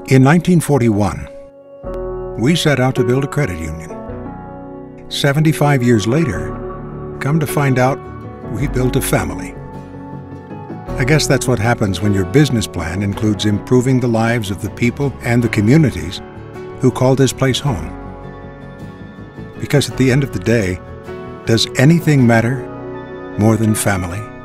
In 1941, we set out to build a credit union. 75 years later, come to find out, we built a family. I guess that's what happens when your business plan includes improving the lives of the people and the communities who call this place home. Because at the end of the day, does anything matter more than family?